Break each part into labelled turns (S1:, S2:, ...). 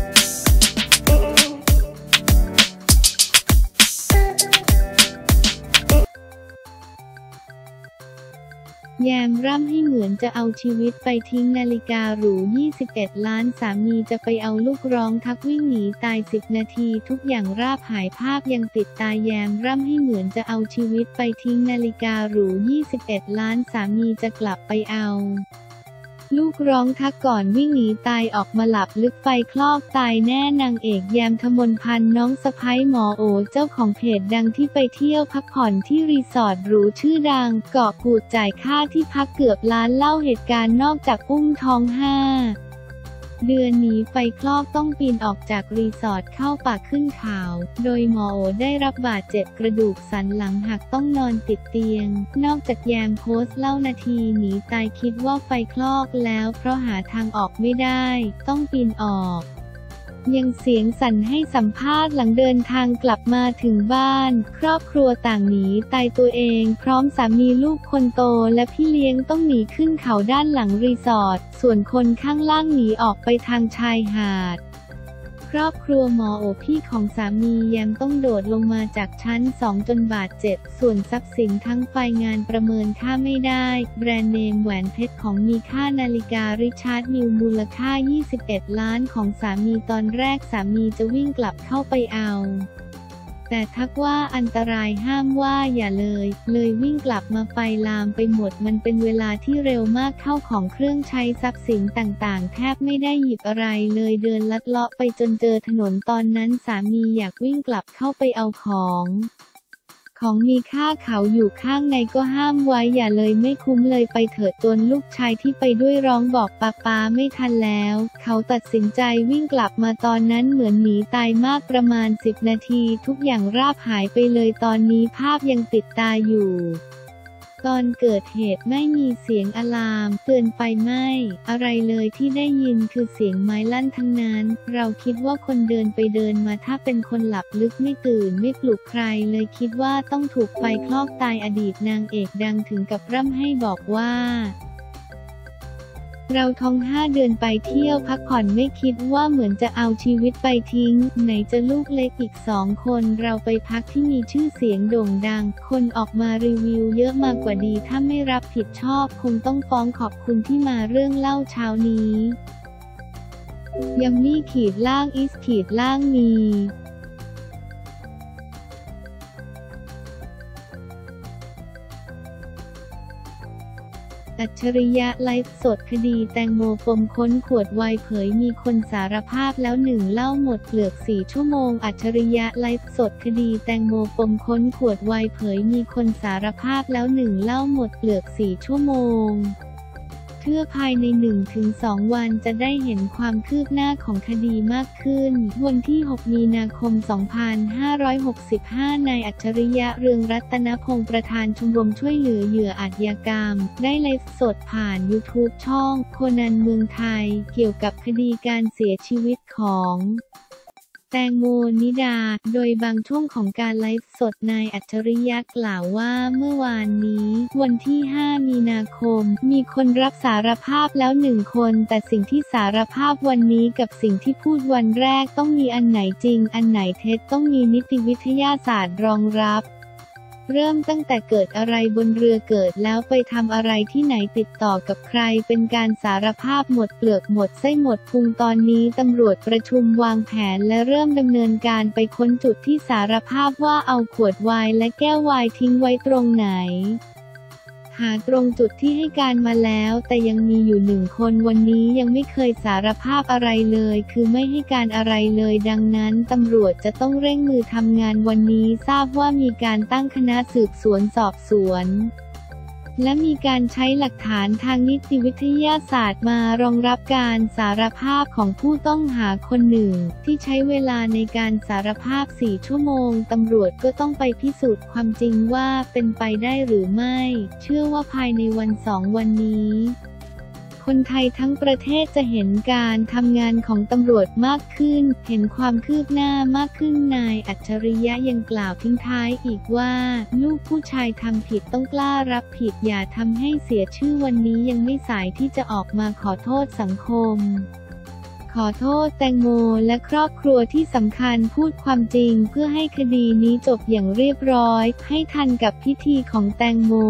S1: แยมร่ำให้เหมือนจะเอาชีวิตไปทิ้งนาฬิกาหรู21 ล้านสามีจะไปเอาลูกร้องทักวิ่งหนีตาย10 นาทีทุกอย่างราบหายภาพยังติดตาแยมร่ำให้เหมือนจะเอาชีวิตไปทิ้งนาฬิกาหรู21 ล้านสามีจะกลับไปเอาลูกร้องทักก่อนวิ่งหนีตายออกมาหลับลึกไฟคลอกตายแน่นางเอกแยมทมนพันธ์น้องสะใภ้หมอโอเจ้าของเพจดังที่ไปเที่ยวพักผ่อนที่รีสอร์ทหรูชื่อดังเกาะกูดจ่ายค่าที่พักเกือบล้านเล่าเหตุการณ์นอกจากอุ้มท้อง5 เดือนหนีไฟคลอกต้องปีนออกจากรีสอร์ทเข้าป่าขึ้นเขาโดยหมอโอได้รับบาดเจ็บกระดูกสันหลังหักต้องนอนติดเตียงนอกจากแยมโพสต์เล่านาทีหนีตายคิดว่าไฟคลอกแล้วเพราะหาทางออกไม่ได้ต้องปีนออกยังเสียงสั่นให้สัมภาษณ์หลังเดินทางกลับมาถึงบ้านครอบครัวต่างหนีตายตัวเองพร้อมสามีลูกคนโตและพี่เลี้ยงต้องหนีขึ้นเขาด้านหลังรีสอร์ทส่วนคนข้างล่างหนีออกไปทางชายหาดครอบครัวหมอโอพี่ของสามียังต้องโดดลงมาจากชั้น2จนบาดเจ็บส่วนทรัพย์สินทั้งไฟงานประเมินค่าไม่ได้แบรนด์เนมแหวนเพชรของมีค่านาฬิการิชาร์ดมิลมูลค่า21 ล้านของสามีตอนแรกสามีจะวิ่งกลับเข้าไปเอาแต่ทักว่าอันตรายห้ามว่าอย่าเลยวิ่งกลับมาไฟลามไปหมดมันเป็นเวลาที่เร็วมากเข้าของเครื่องใช้ทรัพย์สินต่างๆแทบไม่ได้หยิบอะไรเลยเดินลัดเลาะไปจนเจอถนนตอนนั้นสามีอยากวิ่งกลับเข้าไปเอาของมีค่าเขาอยู่ข้างในก็ห้ามไว้อย่าเลยไม่คุ้มเลยไปเถิดจนลูกชายที่ไปด้วยร้องบอกป๊าไม่ทันแล้วเขาตัดสินใจวิ่งกลับมาตอนนั้นเหมือนหนีตายมากประมาณ10 นาทีทุกอย่างราบหายไปเลยตอนนี้ภาพยังติดตาอยู่ตอนเกิดเหตุไม่มีเสียงอะลามเตือนไฟไหม้อะไรเลยที่ได้ยินคือเสียงไม้ลั่นทั้งนั้นเราคิดว่าคนเดินไปเดินมาถ้าเป็นคนหลับลึกไม่ตื่นไม่ปลุกใครเลยคิดว่าต้องถูกไฟคลอกตายอดีตนางเอกดังถึงกับร่ำให้บอกว่าเราท้อง5 เดือนไปเที่ยวพักผ่อนไม่คิดว่าเหมือนจะเอาชีวิตไปทิ้งไหนจะลูกเล็กอีก2 คนเราไปพักที่มีชื่อเสียงโด่งดังคนออกมารีวิวเยอะมากกว่าดีถ้าไม่รับผิดชอบคงต้องฟ้องขอบคุณที่มาเรื่องเล่าเช้านี้ยัมมี่อิสมีอัจฉริยะไลฟ์สดคดีแตงโมปมค้นขวดไวน์เผยมีคนสารภาพแล้ว1เล่าหมดเปลือก4 ชั่วโมงอัจฉริยะไลฟ์สดคดีแตงโมปมค้นขวดไวน์เผยมีคนสารภาพแล้ว1เล่าหมดเปลือก4 ชั่วโมงเพื่อภายใน 1-2 วันจะได้เห็นความคืบหน้าของคดีมากขึ้นวันที่6 มีนาคม 2565นายอัจฉริยะเรืองรัตนพงศ์ประธานชมรมช่วยเหลือเหยื่ออาชญากรรมได้ไลฟ์สดผ่าน YouTube ช่องโคนันเมืองไทยเกี่ยวกับคดีการเสียชีวิตของแตงโมนิดาโดยบางช่วงของการไลฟ์สดนายอัจฉริยะกล่าวว่าเมื่อวานนี้วันที่5 มีนาคมมีคนรับสารภาพแล้ว1 คนแต่สิ่งที่สารภาพวันนี้กับสิ่งที่พูดวันแรกต้องมีอันไหนจริงอันไหนเท็จต้องมีนิติวิทยาศาสตร์รองรับเริ่มตั้งแต่เกิดอะไรบนเรือเกิดแล้วไปทำอะไรที่ไหนติดต่อกับใครเป็นการสารภาพหมดเปลือกหมดไส้หมดพุงตอนนี้ตำรวจประชุมวางแผนและเริ่มดำเนินการไปค้นจุดที่สารภาพว่าเอาขวดไวน์และแก้วไวน์ทิ้งไว้ตรงไหนหาตรงจุดที่ให้การมาแล้วแต่ยังมีอยู่1 คนวันนี้ยังไม่เคยสารภาพอะไรเลยคือไม่ให้การอะไรเลยดังนั้นตำรวจจะต้องเร่งมือทำงานวันนี้ทราบว่ามีการตั้งคณะสืบสวนสอบสวนและมีการใช้หลักฐานทางนิติวิทยาศาสตร์มารองรับการสารภาพของผู้ต้องหาคนหนึ่งที่ใช้เวลาในการสารภาพ4 ชั่วโมงตำรวจก็ต้องไปพิสูจน์ความจริงว่าเป็นไปได้หรือไม่เชื่อว่าภายในวัน2 วันนี้คนไทยทั้งประเทศจะเห็นการทำงานของตำรวจมากขึ้นเห็นความคืบหน้ามากขึ้นนายอัจฉริยะยังกล่าวทิ้งท้ายอีกว่าลูกผู้ชายทำผิดต้องกล้ารับผิดอย่าทำให้เสียชื่อวันนี้ยังไม่สายที่จะออกมาขอโทษสังคมขอโทษแตงโมและครอบครัวที่สำคัญพูดความจริงเพื่อให้คดีนี้จบอย่างเรียบร้อยให้ทันกับพิธีของแตงโม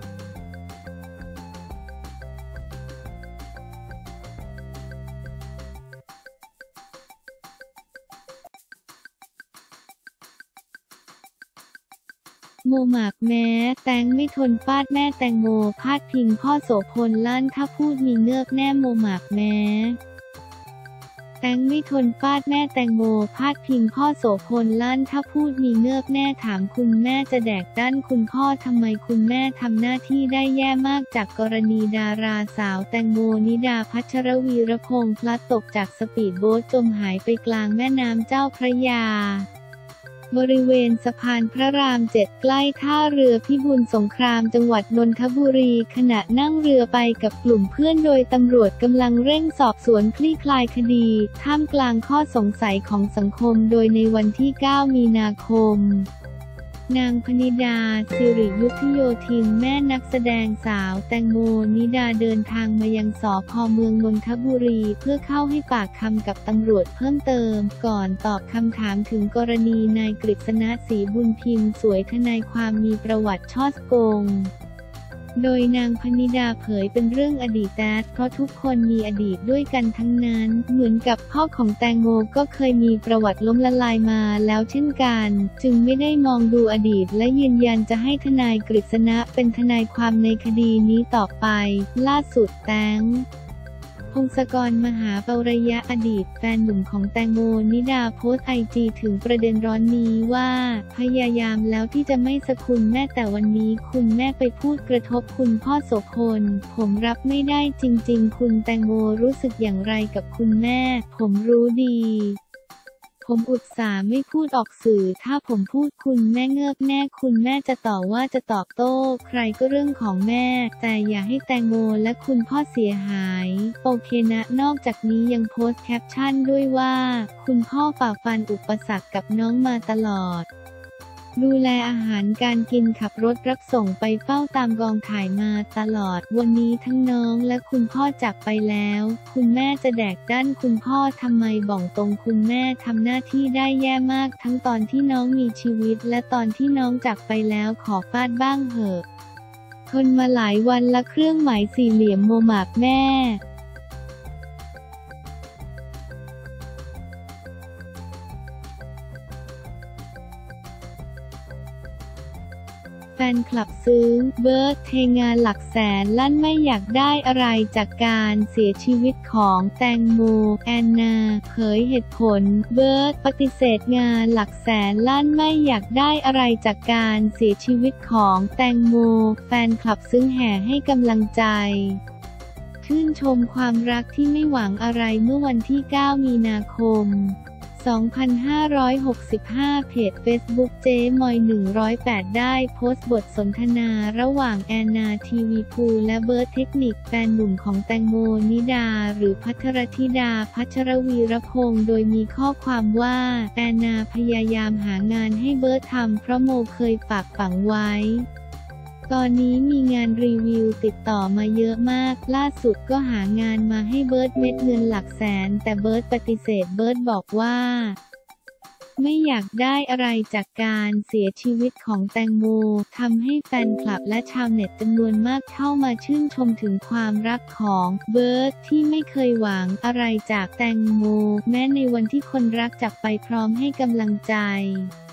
S1: โมหมากแม้แตงไม่ทนฟาดแม่แตงโมพาดพิงพ่อโสพลลั่นถ้าพูดมีเงือบแน่โมหมากแม้แตงไม่ทนฟาดแม่แตงโมพาดพิงพ่อโสพลลั่นถ้าพูดมีเงือบแน่ถามคุณแม่จะแดกดั้นคุณพ่อทำไมคุณแม่ทำหน้าที่ได้แย่มากจากกรณีดาราสาวแตงโมนิดาพัชรวีรพงษ์พลัดตกจากสปีดโบ๊ทจมหายไปกลางแม่น้ำเจ้าพระยาบริเวณสะพานพระราม 7ใกล้ท่าเรือพิบูลสงครามจังหวัดนนทบุรีขณะนั่งเรือไปกับกลุ่มเพื่อนโดยตำรวจกำลังเร่งสอบสวนคลี่คลายคดีท่ามกลางข้อสงสัยของสังคมโดยในวันที่ 9 มีนาคมนางพนิดา สิริยุทธโยธินแม่นักแสดงสาวแตงโมนิดาเดินทางมายังสภ.เมืองนนทบุรีเพื่อเข้าให้ปากคำกับตำรวจเพิ่มเติมก่อนตอบคำถามถึงกรณีนายกฤษณะ ศรีบุญพิมพ์สวยทนายความมีประวัติช่อโกงโดยนางพนิดาเผยเป็นเรื่องอดีตเพราะทุกคนมีอดีตด้วยกันทั้งนั้นเหมือนกับพ่อของแตงโมก็เคยมีประวัติล้มละลายมาแล้วเช่นกันจึงไม่ได้มองดูอดีตและยืนยันจะให้ทนายกฤษณะเป็นทนายความในคดีนี้ต่อไปล่าสุดแตงพงศกร มหาปรยะอดีตแฟนหนุ่มของแตงโมนิดาโพสต์ไอจีถึงประเด็นร้อนนี้ว่าพยายามแล้วที่จะไม่สะคุณแม่แต่วันนี้คุณแม่ไปพูดกระทบคุณพ่อโสพลผมรับไม่ได้จริงๆคุณแตงโมรู้สึกอย่างไรกับคุณแม่ผมรู้ดีผมอุตส่าห์ไม่พูดออกสื่อถ้าผมพูดคุณแม่เงือบแน่คุณแม่จะต่อว่าจะตอบโต้ใครก็เรื่องของแม่แต่อย่าให้แตงโมและคุณพ่อเสียหายโอเคนะนอกจากนี้ยังโพสต์แคปชั่นด้วยว่าคุณพ่อฝ่าฟันอุปสรรคกับน้องมาตลอดดูแลอาหารการกินขับรถรับส่งไปเฝ้าตามกองถ่ายมาตลอดวันนี้ทั้งน้องและคุณพ่อจากไปแล้วคุณแม่จะแดกดั้นคุณพ่อทำไมบอกตรงคุณแม่ทำหน้าที่ได้แย่มากทั้งตอนที่น้องมีชีวิตและตอนที่น้องจากไปแล้วขอฟาดบ้างเหอะทนมาหลายวันละเครื่องหมายสี่เหลี่ยมโมหมากแม่แฟนคลับซึ้งเบิร์ดเทงานหลักแสนลั่นไม่อยากได้อะไรจากการเสียชีวิตของแตงโมแอนนาเผยเหตุผลเบิร์ดปฏิเสธงานหลักแสนลั่นไม่อยากได้อะไรจากการเสียชีวิตของแตงโมแฟนคลับซึ้งแห่ให้กำลังใจชื่นชมความรักที่ไม่หวังอะไรเมื่อวันที่ 9 มีนาคม2565 เพจ Facebook เจ๊มอย108ได้โพสต์บทสนทนาระหว่างแอนนาทีวีพูลและเบิร์ดเทคนิคแฟนหนุ่มของแตงโมนิดาหรือภัทรธิดาพัชรวีรพงษ์โดยมีข้อความว่าแอนนาพยายามหางานให้เบิร์ดทำเพราะโมเคยฝากฝังไว้ตอนนี้มีงานรีวิวติดต่อมาเยอะมากล่าสุดก็หางานมาให้เบิร์ดเม็ดเงินหลักแสนแต่เบิร์ดปฏิเสธเบิร์ดบอกว่าไม่อยากได้อะไรจากการเสียชีวิตของแตงโมทำให้แฟนคลับและชาวเน็ตจำนวนมากเข้ามาชื่นชมถึงความรักของเบิร์ดที่ไม่เคยหวังอะไรจากแตงโมแม้ในวันที่คนรักจากไปพร้อมให้กำลังใจ